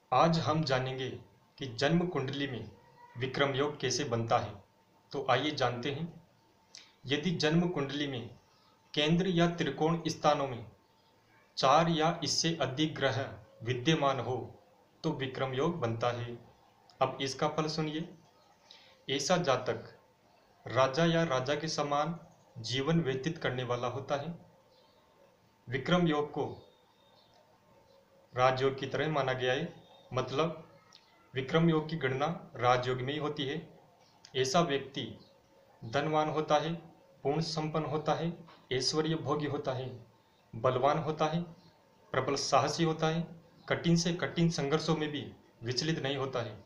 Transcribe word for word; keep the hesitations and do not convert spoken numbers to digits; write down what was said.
आज हम जानेंगे कि जन्म कुंडली में विक्रम योग कैसे बनता है। तो आइए जानते हैं। यदि जन्म कुंडली में केंद्र या त्रिकोण स्थानों में चार या इससे अधिक ग्रह विद्यमान हो तो विक्रम योग बनता है। अब इसका फल सुनिए। ऐसा जातक राजा या राजा के समान जीवन व्यतीत करने वाला होता है। विक्रम योग को राजयोग की तरह माना गया है, मतलब विक्रम योग की गणना राजयोग में ही होती है। ऐसा व्यक्ति धनवान होता है, पूर्ण संपन्न होता है, ऐश्वर्य भोगी होता है, बलवान होता है, प्रबल साहसी होता है, कठिन से कठिन संघर्षों में भी विचलित नहीं होता है।